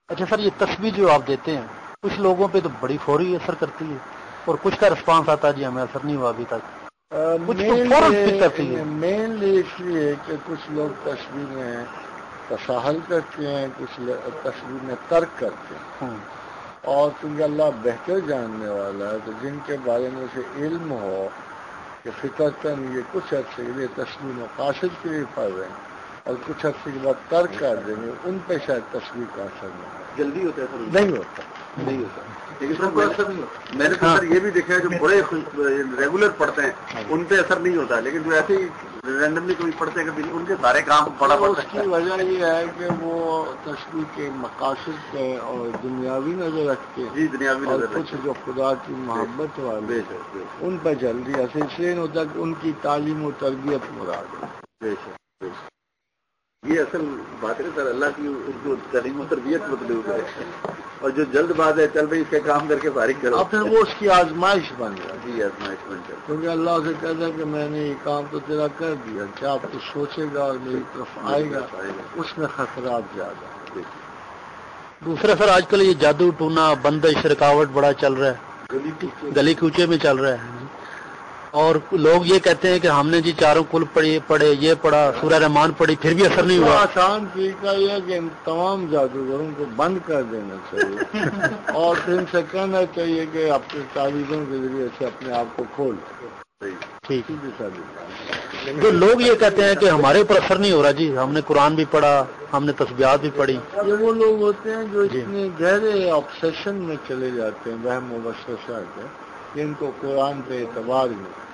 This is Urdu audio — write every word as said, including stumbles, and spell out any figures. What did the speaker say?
اچھا سر، یہ تسبیح جو آپ دیتے ہیں کچھ لوگوں پہ تو بڑی فوری اثر کرتی ہے اور کچھ کا رسپانس آتا ہے جی ہمیں اثر نہیں ہوا ابھی تک، کچھ تو فوراً پک کرتی ہے. مینلی اس لیے کہ کچھ لوگ تسبیح میں تساہل کرتے ہیں، کچھ تسبیح میں ترک کرتے ہیں، اور کیونکہ اللہ بہتر جاننے والا ہے تو جن کے بارے میں اسے علم ہو کہ فطرتاً یہ کچھ عرصے کے لیے تسبیح مقاصد کے لیے پڑھ رہے ہیں اور کچھ عرصے کے بعد ترک کر دیں گے، ان پہ شاید تسبیح کا اثر جلدی ہوتا ہے سر؟ نہیں ہوتا نہیں ہوتا. لیکن سر میں نے تو سر یہ بھی دیکھا ہے جو بڑے ریگولر پڑھتے ہیں ان پہ اثر نہیں ہوتا، لیکن جو ایسے ہی رینڈملی کوئی پڑھتے ہیں کبھی ان کے سارے کام بڑا پڑتا ہے. اس کی وجہ یہ ہے کہ وہ تسبیح کے مقاصد پہ اور دنیاوی نظر رکھتے ہیں، جی دنیاوی اور نظر کچھ جو خدا کی محبت والے ان پہ جلدی ایسے اس لیے نہیں ہوتا کہ ان کی تعلیم و تربیت مراد ہے. بے شک بے شک. یہ اصل بات ہے سر، اللہ کی جو تعلیم و تربیت مطلوب ہے، اور جو جلد باز ہے چل بھائی اس کے کام کر کے فارغ کرو، اور پھر وہ اس کی آزمائش بن جائے. جی آزمائش بن جائے، کیونکہ اللہ سے کہتا ہے کہ میں نے یہ کام تو تیرا کر دیا، کیا آپ کچھ سوچے گا اور میری طرف آئے گا، اس میں خطرات زیادہ. دوسرا سر آج کل یہ جادو ٹونا بندش رکاوٹ بڑا چل رہا ہے، گلی کوچے میں چل رہا ہے، اور لوگ یہ کہتے ہیں کہ ہم نے جی چاروں کل پڑھی پڑھے یہ پڑھا سورہ رحمان پڑھی پھر بھی اثر نہیں ہوا. آسان طریقہ یہ ہے کہ ان تمام جادوگروں کو بند کر دینا چاہیے اور پھر ان سے کہنا چاہیے کہ اپنے تعویذوں کے ذریعے سے اپنے آپ کو کھول. ٹھیک ہے. جو لوگ یہ کہتے ہیں کہ ہمارے اوپر اثر نہیں ہو رہا جی، ہم نے قرآن بھی پڑھا، ہم نے تسبیحات بھی پڑھی، یہ وہ لوگ ہوتے ہیں جو اتنے گہرے آبسیشن میں چلے جاتے ہیں وہم و وسوسہ کے کہ ان کو قرآن پہ اعتبار نہیں.